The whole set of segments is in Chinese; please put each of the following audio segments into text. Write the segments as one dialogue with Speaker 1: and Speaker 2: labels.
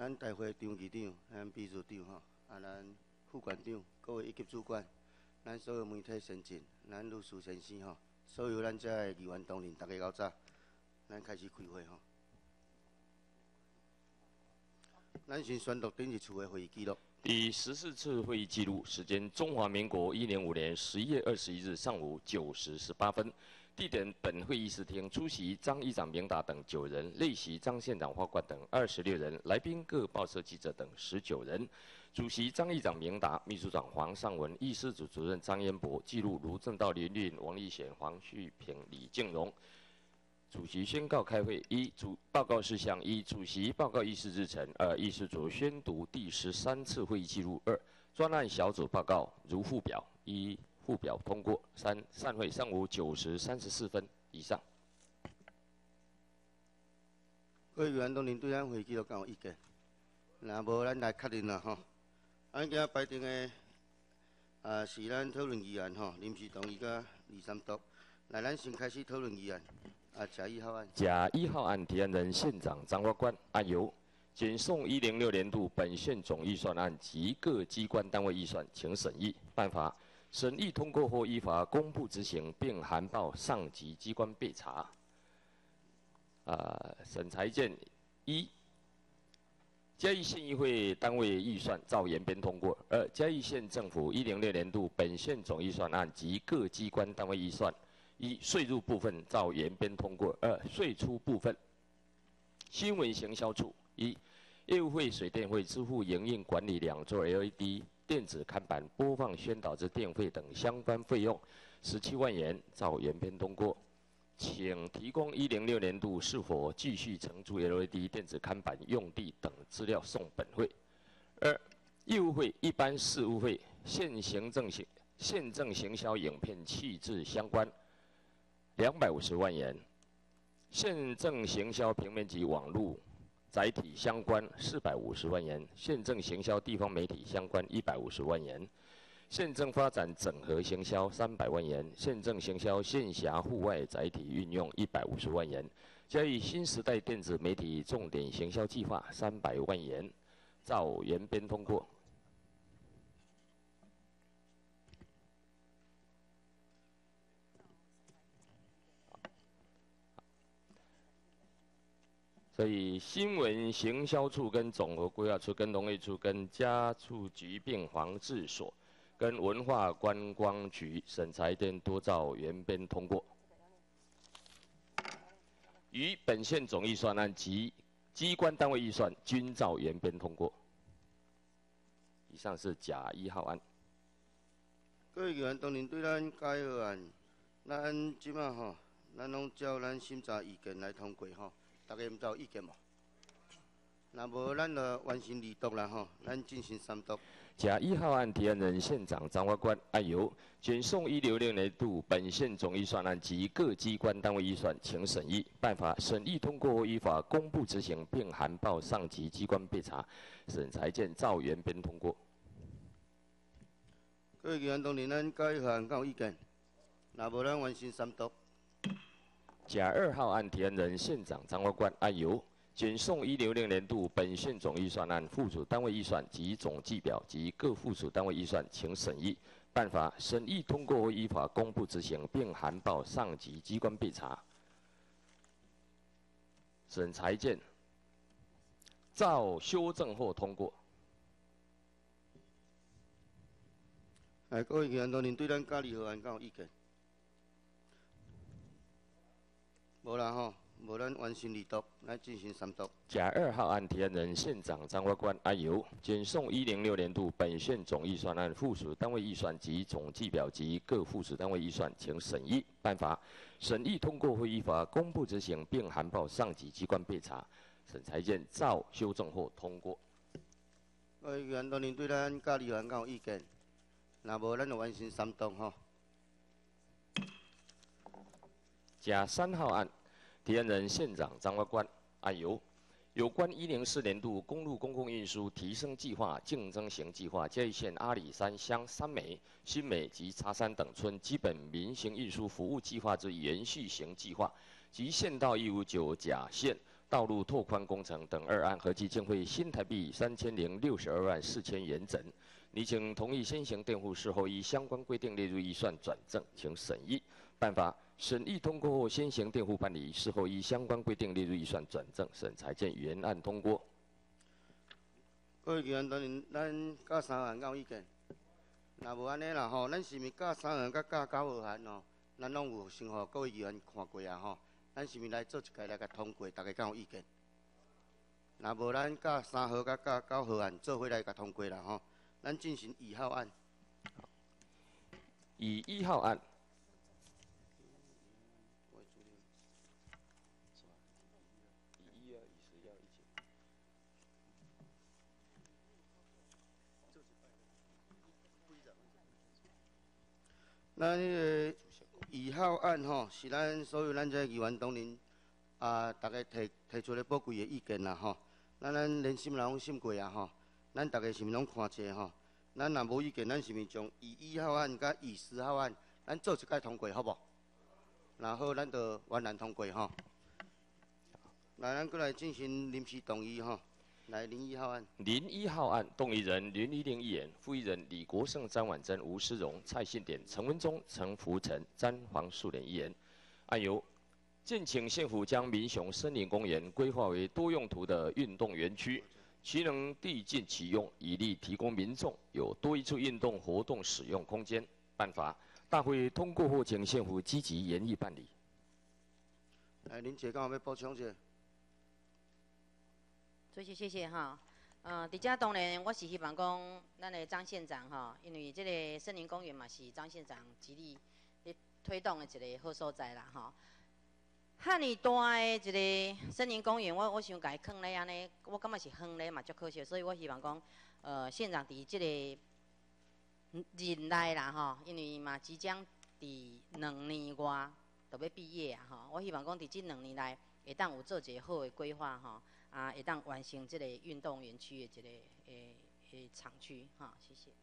Speaker 1: 咱大会张局长、咱秘书长吼，咱副馆长、各位一级主管，咱所有媒体先进，咱律师先生吼，所有咱遮的议员同仁，大家到早，咱开始开会吼。咱先宣读顶一次的会议记录。
Speaker 2: 第14次会议记录，时间：中华民国105年11月21日上午9时18分。地点：本会议室厅。出席张议长明达等9人，列席张县长法官等26人，来宾各报社记者等19人。主席张议长明达，秘书长黄尚文，议事组主任张彦博，记录卢正道、林运、王立贤、黄旭平、李敬荣。主席宣告开会：报告事项：1、主席报告议事日程；2、议事组宣读第13次会议记录；2、专案小组报告如附表：1、附表通过；3、散会上午9时34分以上。
Speaker 1: 各位议员同仁对咱会议记录敢有意见？若无，咱来确认啦吼。咱今仔排定的是咱讨论议案吼，临时动议甲2、3读。来，咱先开始讨论议案。甲1号案。
Speaker 2: 甲1号案提案人县长张法官案由检送106年度本县总预算案及各机关单位预算，请审议。办法：审议通过后依法公布执行，并函报上级机关备查。审裁件：1、嘉义县议会单位预算照原编通过；2、嘉义县政府106年度本县总预算案及各机关单位预算。1、税入部分照原编通过；2、税出部分。新闻行销处：1、业务费、水电费支付营运管理2座 LED 电子看板播放宣导之电费等相关费用17万元，照原编通过。请提供106年度是否继续承租 LED 电子看板用地等资料送本会。2、业务费、一般事务费、县政行销影片弃置相关250万元，县政行销平面及网络载体相关450万元，县政行销地方媒体相关150万元，县政发展整合行销300万元，县政行销县辖户外载体运用150万元，嘉义新时代电子媒体重点行销计划300万元，照原编通过。所以新闻行销处、跟总合规划处、跟农业处、跟家畜疾病防治所、跟文化观光局审裁件多照原编通过。于本县总预算案及机关单位预算均照原编通过。以上是甲1号案。
Speaker 1: 各位议员同仁对咱甲1号案，咱即马吼，咱拢照咱审查意见来通过吼。大家毋知有意见无？若无，咱就完成2读啦吼，咱进行3读。
Speaker 2: 甲1号案提案人县长张法官案由检送106年度本县总预算案及各机关单位预算，请审议。办法：审议通过后依法公布执行，并函报上级机关备查。审裁件照原编通过。
Speaker 1: 各位议员同仁，咱甲1号案敢有意见？若无，咱完成3读。
Speaker 2: 甲2号案提案人县长张法官案由检送106年度本县总预算案附属单位预算及总计表及各附属单位预算，请审议。办法：审议通过后依法公布执行，并函报上级机关备查。审裁件照修正后通过。
Speaker 1: 各位议员同仁对咱甲2号案敢有意见？无啦吼，无咱完成2读，咱进行3读。
Speaker 2: 甲2号案提案人县长张法官案由检送106年度本县总预算案附属单位预算及总计表及各附属单位预算，请审议。办法：审议通过后依法公布执行，并函报上级机关备查。审裁件照修正后通过。
Speaker 1: 各位议员同仁对咱甲2号案敢有意见？若无，咱就完成3读吼。
Speaker 2: 甲3号案提案人县长张法官案由有关104年度公路公共运输提升计划竞争型计划嘉义县阿里山乡三美、新美及茶山等村基本民行运输服务计划之延续型计划及县道159甲线道路拓宽工程等2案，合计经费新台币3062万4千元整。拟请同意先行辩护，事后依相关规定列入预算转正，请审议。办法审议通过后，先行辩护办理，事后依相关规定列入预算转正，审裁见原案通过。
Speaker 1: 各位议员，当然咱甲3案敢有意见？若无安尼啦吼，咱是毋是甲3案甲甲9号案吼，咱拢有先互各位议员看过啊吼，咱是毋是来做一届来甲通过？大家敢有意见？若无咱甲3号甲甲9号案做伙来甲通过啦吼。咱进行1号案。
Speaker 2: 以1号案。
Speaker 1: 咱迄个2号案吼，是咱所有咱这议员当然大家提出咧宝贵的意见啦吼。咱连审人拢审过啊吼。咱大家是毋是拢看者吼？咱若无意见，咱是毋是将1号案甲4号案，咱做一届通过，好无？然后咱就完然通过吼。来，咱过来进行临时动议吼。来，01号案。
Speaker 2: 01号案，动议人林依玲议员，复议人李国盛、张婉珍、吴思荣、蔡信典、陈文忠、陈福成、詹黄树莲议员。案由建请县府将民雄森林公园规划为多用途的运动园区。其能递进启用，以利提供民众有多一处运动活动使用空间。办法大会通过后，请县府积极研议办理。
Speaker 1: 来，林姐刚好要补充者。
Speaker 3: 主席，谢谢哈。伫遮当然我是希望讲，咱的张县长哈，因为这个森林公园嘛是张县长极力咧推动的一个好所在啦哈。遐尼大的一个森林公园，我想甲伊囥咧安尼，我感觉是荒咧嘛，足可惜。所以我希望讲，县长伫即个任内啦吼，因为嘛即将伫2年外就要毕业啊吼。我希望讲伫即2年内会当有做一个好的规划吼，会当完成即个运动园区的一个厂区哈，谢谢。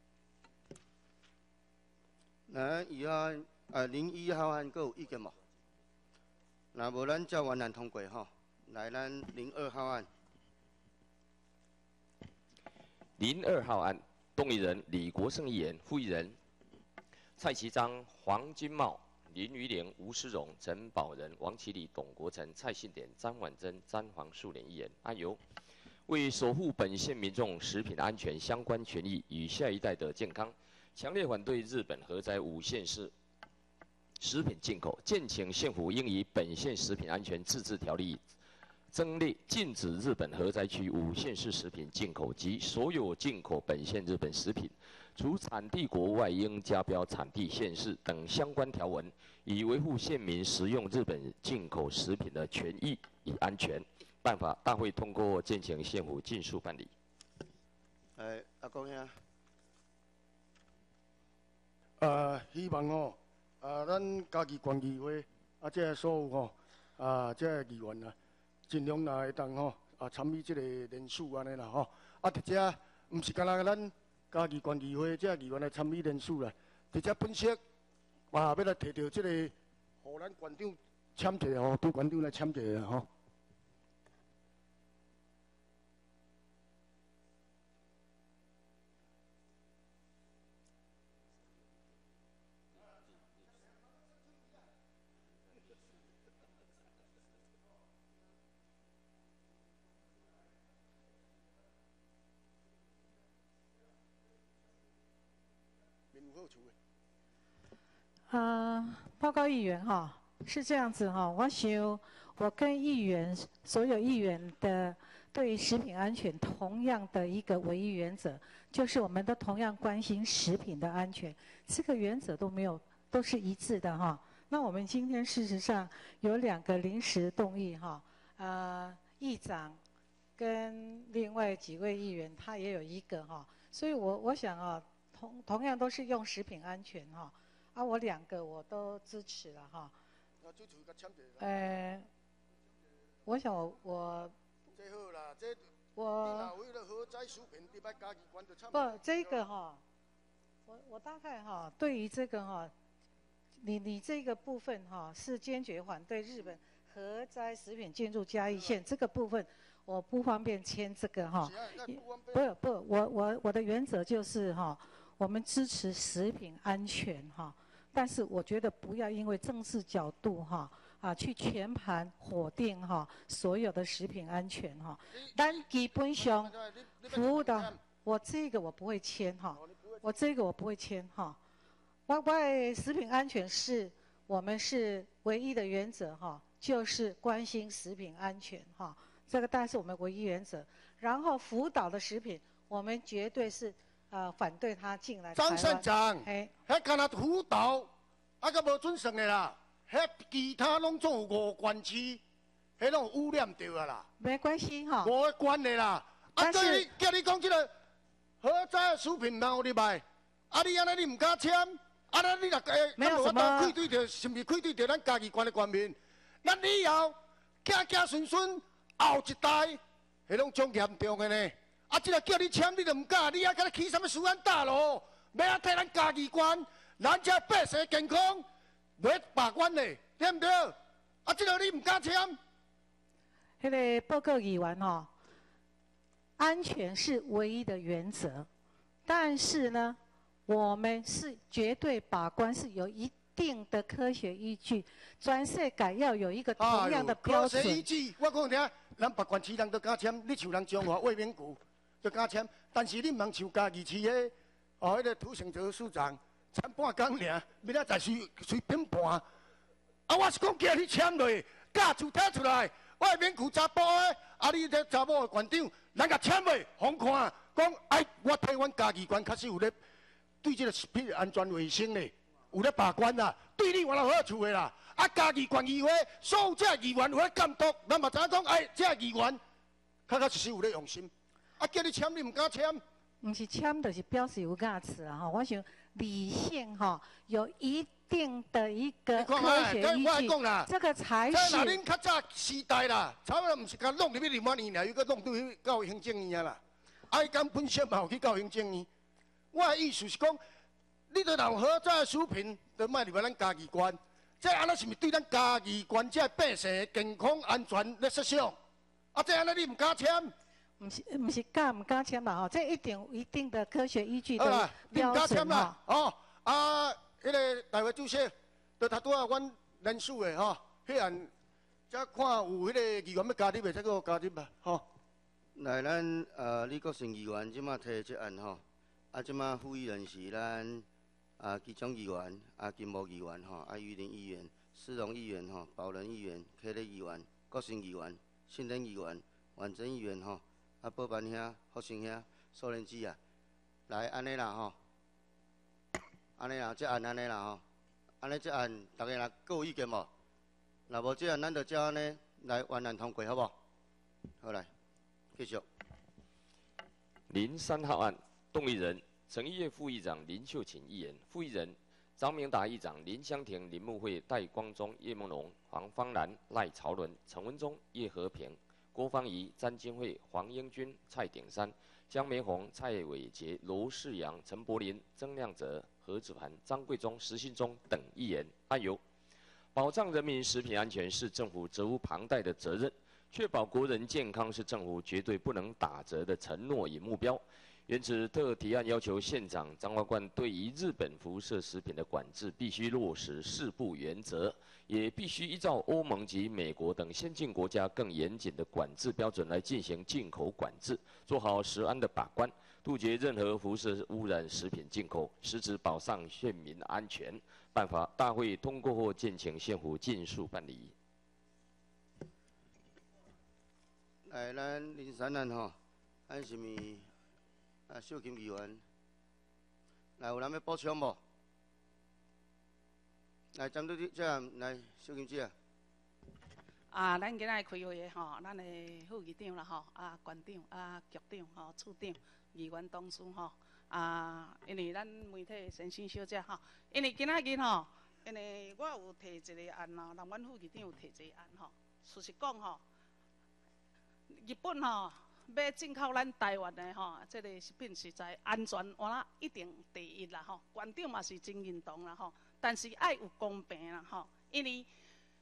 Speaker 1: 来，2号案01号案，阁有意见无？若无，咱照完然通过吼。来，咱02号案。
Speaker 2: 02号案，动议人李国盛议员，复议人蔡其章、黄金茂、林于玲、吴思荣、陈宝仁、王启礼、董国成、蔡信典、张婉珍、詹黄树莲议员。案由为守护本县民众食品安全相关权益与下一代的健康，强烈反对日本核灾5县市食品进口，建请县府应以本县食品安全自治条例增列禁止日本核灾区5县市食品进口及所有进口本县日本食品，除产地国外应加标产地县市等相关条文，以维护县民食用日本进口食品的权益与安全。办法大会通过，建请县府尽速办理。
Speaker 1: 阿公兄。
Speaker 4: 希望吼，咱家己县议会这所有吼，这议员啊，尽量若会当吼，参与这个联署安尼啦吼。伫遮毋是干那咱家己县议会这议员来参与联署啦，伫遮本色要来摕到这个，互咱县长签一个吼，对县长来签一个吼。
Speaker 5: 报告议员哈，是这样子哈，我想我跟议员所有议员的对于食品安全同样的一个唯一原则，就是我们都同样关心食品的安全，这个原则都是一致的哈。那我们今天事实上有2个临时动议哈，议长跟另外几位议员他也有1个哈，所以我想啊，同样都是用食品安全哈。我2个我都支持了哈。我想我不这个哈，我大概哈对于这个哈，你这个部分哈是坚决反对日本核灾食品进入嘉义县这个部分，我不方便签这个哈。不，我的原则就是哈，我们支持食品安全哈，但是我觉得不要因为政治角度哈。去全盘否定哈所有的食品安全哈，但基本上服务的我这个我不会签哈，我这个我不会签哈。我的食品安全是我们是唯一的原则哈，就是关心食品安全哈，这个当然是我们唯一原则。然后福岛的食品，我们绝对是反对它进来台湾。
Speaker 4: 张县长，迄干那福岛，个无准算的啦。迄其他拢总有5县市，迄拢有污染到啊啦。
Speaker 5: 没关系哈。
Speaker 4: 无关的啦。叫你讲这个核灾食品嘛有入来，你安尼你唔敢签，你若
Speaker 5: 没有什么
Speaker 4: 愧对着，是毋是愧对着咱家己县的县民？咱以后子孙孙后一代，迄拢种严重的呢。这个叫你签，你就唔敢，你还甲起什么私安大楼？要替咱家己县，咱这百姓健康。袂罢官嘞，对不对？这个你唔敢签。
Speaker 5: 迄个报告议员吼，安全是唯一的原则，但是呢，我们是绝对把关，是有一定的科学依据。全世界要有一个同样的标准。
Speaker 4: 科学依据，我讲听，咱别县市人都敢签，你像人中华卫冕股都敢签，但是你唔通像嘉义市迄迄个土城州市长。签半工尔，明仔载随便判。我是讲叫你签落，假就摕出来。我免负查甫的，你这查某的县长，咱甲签落，互看，讲我台湾家己县确实有咧对这个食品安全卫生咧，有咧把关啦，对你有好处的啦。家己县议会所有这议员有咧监督，咱嘛知影讲，这议员确实有咧用心。叫你签你唔敢签？
Speaker 5: 唔是签，就是表示有价值啊！我想。理性哈，有一定的一个科学依据，这个才是。
Speaker 4: 这那恁较早时代啦，差不多唔是甲弄入去立法院啦，又搁弄对到行政院啦。伊讲本身嘛有去到行政院。我的意思是讲，你都若核灾食品，都卖入来咱家己县，这安尼是毋是对咱家己县这百姓健康安全咧设想？这安尼你唔敢签？
Speaker 5: 唔是敢唔敢签嘛吼，这一定有一定的科学依据的标准
Speaker 4: 哈。迄个大会主席，就拄啊，阮人事的吼，迄案，则看有迄个议员要加入的，再搁加入吧，吼。
Speaker 1: 来，咱李国成议员即马提这案吼，即马副议员是咱其中议员金木议员吼，于林议员、施荣议员吼、宝仁议员、柯立议员、国成议员、信任议员、万珍议员吼。报班兄、福生兄、苏连子啊，来安尼啦吼，安尼啦，这案安尼啦吼，安尼这案大家若各有意见无？若无这案，咱就照安尼来完案通过，好无？好来，继续。
Speaker 2: 03号案，动议人陈议院副议长林秀琴议员，副议人张明达议长、林香婷、林慕慧、戴光宗、叶梦龙、黄芳兰、赖朝伦、陈文忠、叶和平。郭芳仪、詹金惠、黄英君、蔡鼎山、江梅红、蔡伟杰、罗世阳、陈柏霖、曾亮哲、何子盘、张贵忠、石信忠等议员案由：保障人民食品安全是政府责无旁贷的责任，确保国人健康是政府绝对不能打折的承诺与目标。原此，特提案要求县长彰化县对于日本辐射食品的管制必须落实4不原则。也必须依照欧盟及美国等先进国家更严谨的管制标准来进行进口管制，做好食安的把关，杜绝任何辐射污染食品进口，实质保障县民安全。办法大会通过后，敬请县府尽速办理。
Speaker 1: 来，咱03案吼，咱是咪秀琴议员？来，有人要补充无？来，针对这样来，小金姐
Speaker 6: 啊。咱今仔开会吼，咱的副议长啦吼，县长局长吼，处长、议员同事吼，因为咱媒体先生小姐吼，因为今仔日吼，因为我有提一个案咯，咱阮副议长有提一个案吼，事实讲吼，日本吼要进口咱台湾的吼，这个食品实在安全完啦，一定第一啦吼，县长嘛是真认同啦吼。但是爱有公平啦吼，因为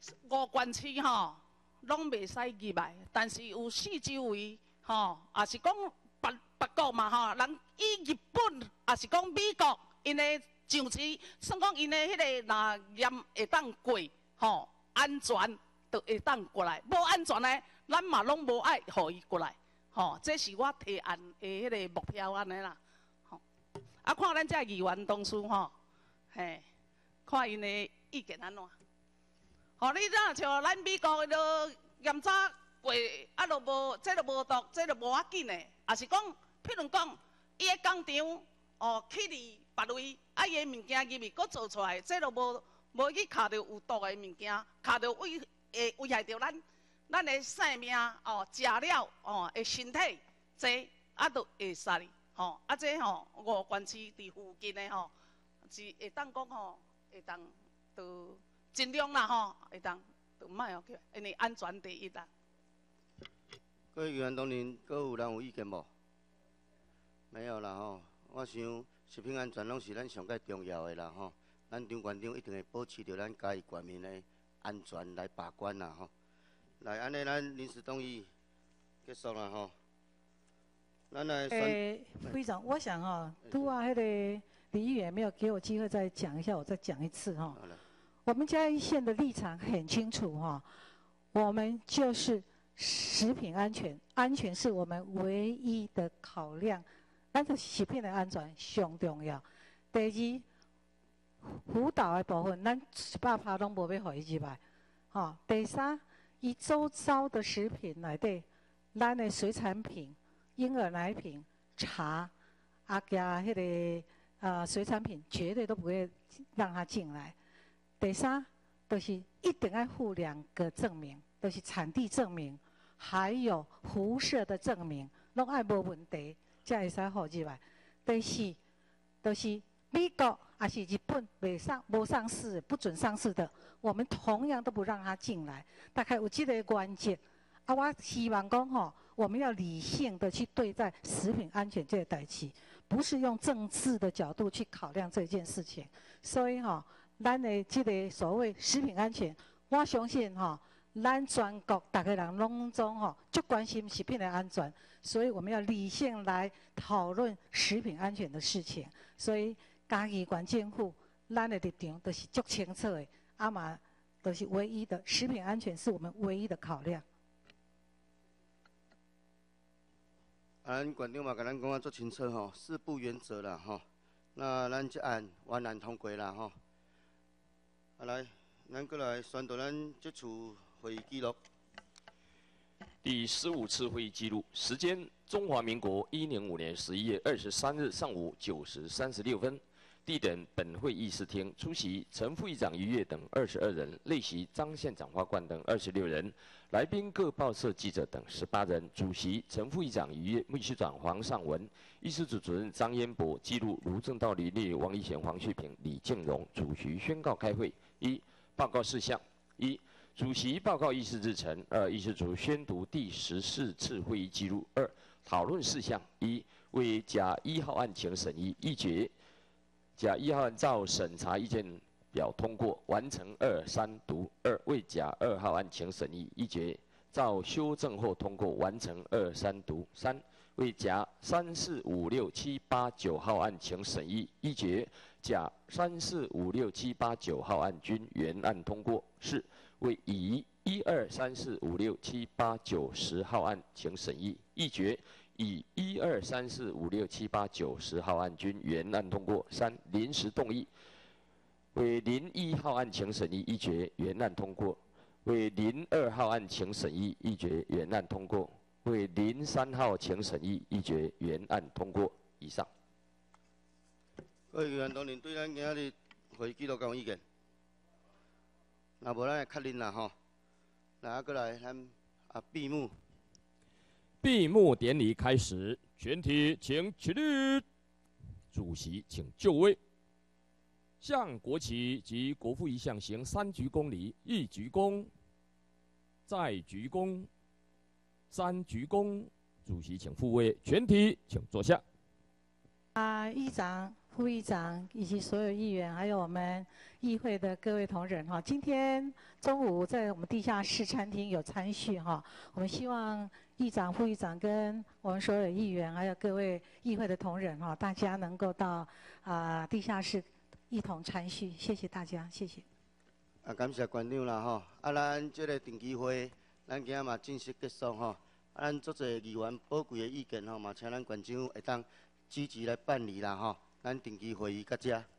Speaker 6: 5关区吼，拢袂使入来，但是有四周围吼，也是讲别国嘛吼，人以日本也是讲美国，因的上市算讲因的迄个若验会当过吼，安全就会当过来，无安全呢，咱嘛拢无爱互伊过来。吼，这是我提案的迄个目标安尼啦。吼，啊，看咱这议员同事吼，嘿，看因的意见安怎？吼，你若像咱美国都验早过，啊，都无，这都无毒，这都无要紧的。也是讲，譬如讲，伊的工厂哦，去伫别位，啊，伊的物件入去，搁做出来，这都无去卡到有毒的物件，卡到会害到咱的生命哦，食了哦，的身体，这啊都会使哩，吼，啊这吼5关区伫附近的吼，是会当讲吼，会当都尽量啦吼，会当都莫哦，因为安全第一啦。
Speaker 1: 各位议员同仁，各有人有意见无？没有啦吼，我想食品安全拢是咱上界重要的啦吼，咱张馆长一定会保持着咱嘉义县民的安全来把关啦吼。来，安尼咱临时动议结束了吼。咱来
Speaker 5: 会长，我想拄啊，迄个李议员没有给我机会再讲一下，我再讲一次哈。我们嘉义县的立场很清楚哈，我们就是食品安全，安全是我们唯一的考量，咱的食品的安全上重要。第二，辅导的部分，咱100%拢无要互伊入来。吼，第三。伊周遭的食品内底，咱的水产品、婴儿奶瓶、茶，加迄个水产品，绝对都不会让它进来。第三，就是一定要附2个证明，就是产地证明，还有辐射的证明，拢爱无问题，才会使互入来。第四，就是美国还是日本无上市、不准上市的。我们同样都不让它进来，大概有这个关键。啊，我希望讲吼，我们要理性的去对待食品安全这个代志，不是用政治的角度去考量这件事情。所以吼，咱的这个所谓食品安全，我相信吼，咱全国大家人拢总吼，就关心食品的安全，所以我们要理性来讨论食品安全的事情。所以嘉义县政府，咱的立场都是足清楚的。阿嘛都是唯一的，食品安全是我们唯一的考量。
Speaker 1: 咱馆长嘛，甲咱讲啊，足清楚吼，4不原则啦吼。那咱这案完然通过啦吼。来，咱过来宣读咱这次会议记录。
Speaker 2: 第15次会议记录，时间：中华民国105年11月23日上午9时36分。地点：本会议事厅，出席陈副议长于越等22人，列席张县长花冠等26人，来宾各报社记者等18人。主席陈副议长于越，秘书长黄尚文，议事组主任张彦博，记录卢正道、李立、王立贤、黄旭平、李建荣。主席宣告开会。1、报告事项。1、主席报告议事日程。2、议事组宣读第14次会议记录。2、讨论事项。1、为甲1号案情审议议决。甲1号案照审查意见表通过，完成2、3读。2、为甲2号案情审议议决，照修正后通过，完成2、3读。3、为甲3、4、5、6、7、8、9号案情审议议决，甲3、4、5、6、7、8、9号案均原案通过。4、为乙1、2、3、4、5、6、7、8、9、10号案情审议议决，以1、2、3、4、5、6、7、8、9、10号案均原案通过。3、临时动议，为零1号案情审议议决原案通过，为零2号案情审议议决原案通过，为零3号情审议议决原案通过。以上。
Speaker 1: 各位议员同仁，对咱今仔日会议记录敢有意见？若无，咱来确认啦吼。来，过来咱闭幕。
Speaker 7: 闭幕典礼开始，全体请起立。主席请就位，向国旗及国父遗像行3鞠躬礼，一鞠躬，再鞠躬，3鞠躬。主席请复位，全体请坐下。
Speaker 5: 议长、 副议长以及所有议员，还有我们议会的各位同仁哈，今天中午在我们地下室餐厅有餐叙哈，我们希望议长、副议长跟我们所有议员，还有各位议会的同仁哈，大家能够到地下室一同参叙，谢谢大家，谢谢。
Speaker 1: 感谢馆长啦吼，咱这个定期会，咱今仔嘛正式结束吼。咱足侪议员宝贵的意见吼，嘛请咱馆长会当积极来办理啦吼。咱定期会议到这。